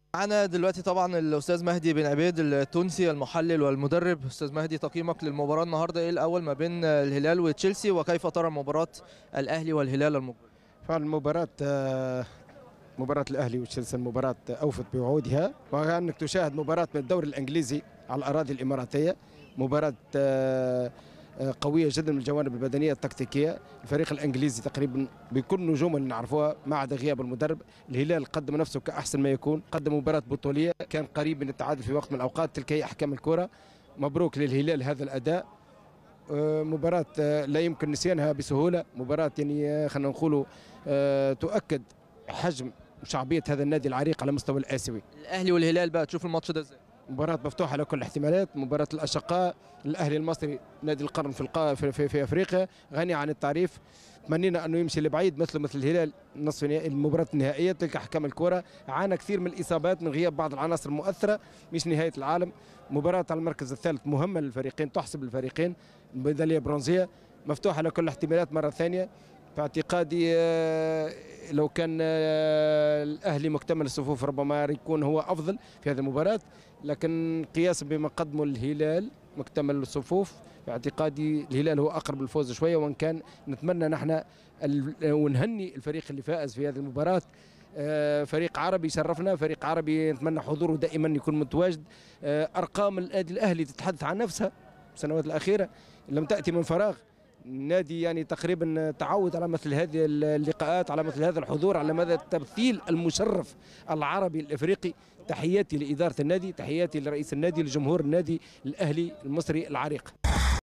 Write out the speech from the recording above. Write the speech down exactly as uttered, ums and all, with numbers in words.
معانا دلوقتي طبعا الاستاذ مهدي بن عبيد التونسي المحلل والمدرب. استاذ مهدي، تقييمك للمباراه النهارده ايه الاول ما بين الهلال وتشيلسي، وكيف ترى مباراه الاهلي والهلال المقبله؟ فالمباراة آه، مباراة الأهلي وتشيلسي المباراة أوفت بوعودها، وأنك تشاهد مباراة من الدوري الإنجليزي على الأراضي الإماراتية. مباراة آه، آه، قوية جدا من الجوانب البدنية التكتيكية. الفريق الإنجليزي تقريبا بكل نجوم اللي نعرفوها ما عدا غياب المدرب. الهلال قدم نفسه كأحسن ما يكون، قدم مباراة بطولية، كان قريب من التعادل في وقت من الأوقات. تلك هي أحكام الكرة. مبروك للهلال هذا الأداء. آه، مباراة آه، لا يمكن نسيانها بسهولة. مباراة يعني آه، خلينا نقولوا آه، تؤكد حجم وشعبية هذا النادي العريق على مستوى الآسيوي. الاهلي والهلال بقى تشوف الماتش ده ازاي؟ مباراة مفتوحة على كل الاحتمالات، مباراة الأشقاء. الأهلي المصري نادي القرن في القا في, في, في أفريقيا، غني عن التعريف. تمنينا أنه يمشي لبعيد مثل مثل الهلال نصف المباراة النهائية. تلك أحكام الكرة، عانى كثير من الإصابات من غياب بعض العناصر المؤثرة، مش نهاية العالم. مباراة على المركز الثالث مهمة للفريقين، تحسب للفريقين ميدالية برونزية، مفتوحة على كل الاحتمالات مرة ثانية. في اعتقادي آه، لو كان آه، الأهلي مكتمل الصفوف ربما يكون هو أفضل في هذه المباراة، لكن قياسا بما قدمه الهلال مكتمل الصفوف في اعتقادي الهلال هو أقرب للفوز شوية. وإن كان نتمنى نحن ونهني الفريق اللي فاز في هذه المباراة. آه، فريق عربي شرفنا، فريق عربي نتمنى حضوره دائما يكون متواجد. آه، أرقام النادي الأهلي تتحدث عن نفسها السنوات الأخيرة، لم تأتي من فراغ. النادي يعني تقريبا تعود على مثل هذه اللقاءات، على مثل هذا الحضور، على مدى التمثيل المشرف العربي الافريقي. تحياتي لاداره النادي، تحياتي لرئيس النادي، لجمهور النادي الاهلي المصري العريق.